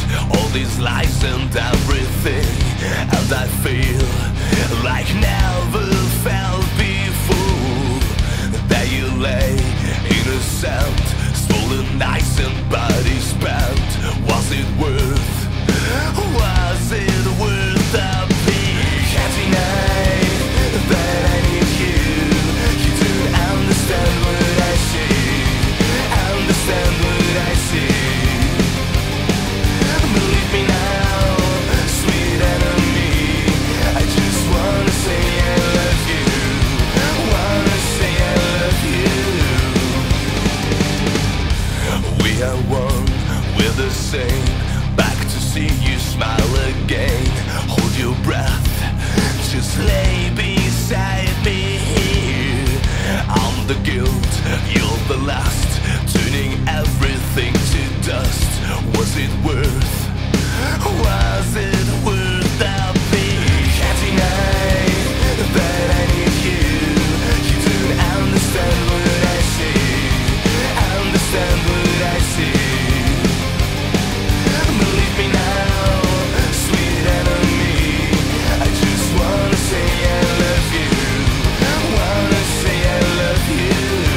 all these lies and everything, and I feel like never felt before. There you lay, innocent, swollen nights and body spent. Was it worth? Was it worth the pain? Can't deny that I need you. You don't understand what I see. Understand what I see. Believe me now, sweet enemy. I just wanna say I love you. Wanna say I love you. We are one, we're the same. Back to see you smile again. Hold your breath, just lay beside me here. I'm the guilt, you're the last, turning everything to dust. Was it worth? Was it worth the pain? Can't deny that I need you. You don't understand what I see. Understand what I see. Believe me now, sweet enemy. I just wanna say I love you. Wanna say I love you.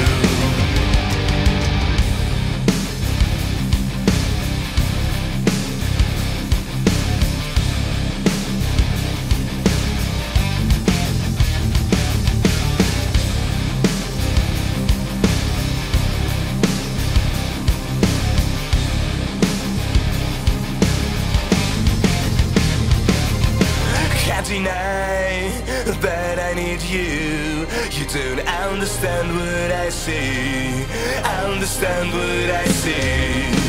Can't deny that I need you. You don't understand what I see. Understand what I see.